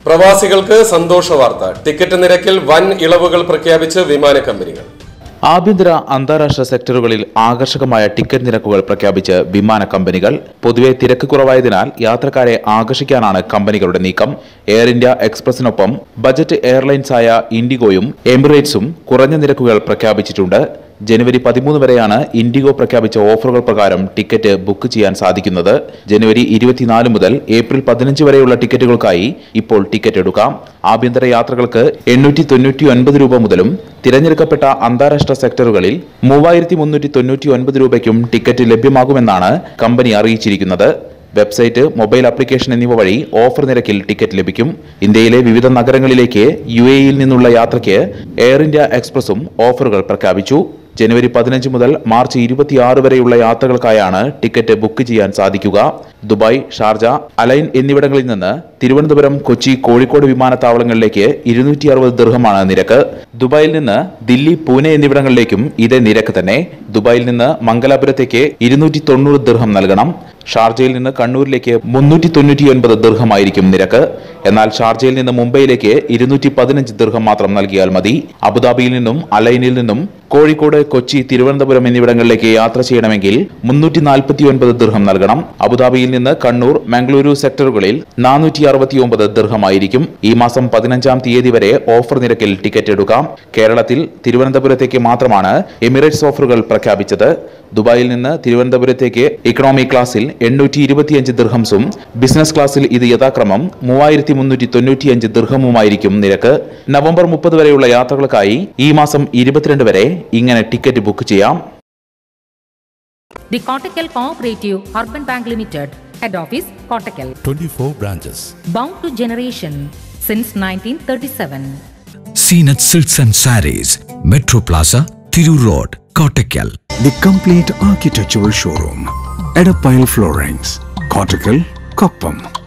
പ്രവാസികൾക്ക് സന്തോഷ വാർത്ത. ടിക്കറ്റ് നിരക്കിൽ വൻ ഇളവുകൾ പ്രഖ്യാപിച്ച് വിമാന കമ്പനികൾ. ആഭ്യന്തര അന്താരാഷ്ട്ര സെക്ടറുകളിൽ ആകർഷകമായ ടിക്കറ്റ് നിരക്കുകൾ പ്രഖ്യാപിച്ച് വിമാന കമ്പനികൾ. പൊതുവെ തിരക്ക് കുറവായതിനാൽ യാത്രക്കാരെ ആകർഷിക്കാനാണ് കമ്പനികളുടെ നീക്കം. എയർ ഇന്ത്യ എക്സ്പ്രസിനൊപ്പം ബജറ്റ് എയർലൈൻസായ ഇൻഡിഗോയും എമിറേറ്റ്സും കുറഞ്ഞ നിരക്കുകൾ പ്രഖ്യാപിച്ചിട്ടുണ്ട്. ജനുവരി 13 വരെയാണ് ഇൻഡിഗോ പ്രഖ്യാപിച്ച ഓഫറുകൾ പ്രകാരം ടിക്കറ്റ് ബുക്ക് ചെയ്യാൻ സാധിക്കുന്നത്. ജനുവരി 24 മുതൽ ഏപ്രിൽ 15 വരെയുള്ള ടിക്കറ്റുകൾക്കായി ഇപ്പോൾ ടിക്കറ്റ് എടുക്കാം. ആഭ്യന്തര യാത്രകൾക്ക് 899 രൂപ മുതലും തിരഞ്ഞെടുക്കപ്പെട്ട അന്താരാഷ്ട്ര സെക്ടറുകളിൽ 3399 രൂപയ്ക്കും ടിക്കറ്റ് ലഭ്യമാകുമെന്നാണ് കമ്പനി അറിയിച്ചിരിക്കുന്നത്. വെബ്സൈറ്റ്, മൊബൈൽ ആപ്ലിക്കേഷൻ എന്നിവ വഴി ഓഫർ നിരക്കിൽ ടിക്കറ്റ് ലഭിക്കും. ഇന്ത്യയിലെ വിവിധ നഗരങ്ങളിലേക്ക് UAEയിൽ നിന്നുള്ള യാത്രയ്ക്ക് എയർ ഇന്ത്യ എക്സ്പ്രസും ഓഫറുകൾ പ്രഖ്യാപിച്ചു. ജനുവരി 15 മുതൽ മാർച്ച് 26 വരെയുള്ള യാത്രകൾക്കായാണ് ടിക്കറ്റ് ബുക്ക് ചെയ്യാൻ സാധിക്കുക. ദുബായ്, ഷാർജ, അലൈൻ എന്നിവിടങ്ങളിൽ നിന്ന് തിരുവനന്തപുരം, കൊച്ചി, കോഴിക്കോട് വിമാനത്താവളങ്ങളിലേക്ക് 260 ദിർഹമാണ് നിരക്ക്. ദുബായിൽ നിന്ന് ദില്ലി, പൂനെ എന്നിവിടങ്ങളിലേക്കും ഇതേ നിരക്ക് തന്നെ. ദുബായിൽ നിന്ന് മംഗലാപുരത്തേക്ക് 290 ദിർഹം നൽകണം. ഷാർജയിൽ നിന്ന് കണ്ണൂരിലേക്ക് 399 ദിർഹമായിരിക്കും നിരക്ക്. എന്നാൽ ഷാർജയിൽ നിന്ന് മുംബൈയിലേക്ക് 215 ദിർഹം മാത്രം നൽകിയാൽ മതി. അബുദാബിയിൽ നിന്നും അലൈനിൽ നിന്നും കോഴിക്കോട്, കൊച്ചി, തിരുവനന്തപുരം എന്നിവിടങ്ങളിലേക്ക് യാത്ര ചെയ്യണമെങ്കിൽ 349 ദിർഹം നൽകണം. അബുദാബിയിൽ നിന്ന് കണ്ണൂർ, മംഗളൂരു സെക്ടറുകളിൽ 469 ദിർഹമായിരിക്കും. ഈ മാസം 15-ാം തീയതി വരെ ഓഫർ നിരക്കിൽ ടിക്കറ്റ് എടുക്കാം. കേരളത്തിൽ തിരുവനന്തപുരത്തേക്ക് മാത്രമാണ് എമിറേറ്റ്സ് ഓഫറുകൾ പ്രഖ്യാപിച്ചത്. ദുബായിൽ നിന്ന് തിരുവനന്തപുരത്തേക്ക് ഇക്കണോമി ക്ലാസിൽ 825 ദിർഹംസും ബിസിനസ് ക്ലാസിൽ ഇത് യഥാക്രമം 3395 ദിർഹമുമായിരിക്കും നിരക്ക്. നവംബർ 30 വരെയുള്ള യാത്രകൾക്കായി ഈ മാസം 22 വരെ ഇങ്ങനെ ടിക്കറ്റ് ബുക്ക് ചെയ്യാം. The Kottakkal Cooperative Urban Bank Limited, Head Office, Kottakkal. 24 branches. Bound to generation since 1937. Seenat Silks and Sarees, Metro Plaza, Thiru Road, Kottakkal. The complete architectural showroom, Edapile Floorings, Kottakkal, Koppam.